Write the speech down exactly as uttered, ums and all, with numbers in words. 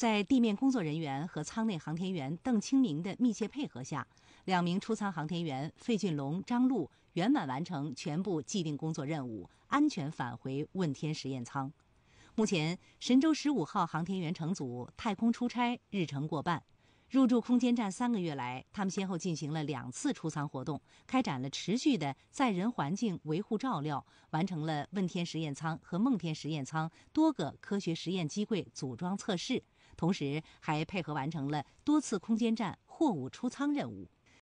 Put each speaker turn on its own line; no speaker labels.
在地面工作人员和舱内航天员邓清明的密切配合下，两名出舱航天员费俊龙、张璐圆满完成全部既定工作任务，安全返回问天实验舱。目前，神舟十五号航天员乘组太空出差日程过半。入驻空间站三个月来，他们先后进行了两次出舱活动，开展了持续的载人环境维护照料，完成了问天实验舱和梦天实验舱多个科学实验机柜组装测试，同时还配合完成了多次空间站货物出舱任务。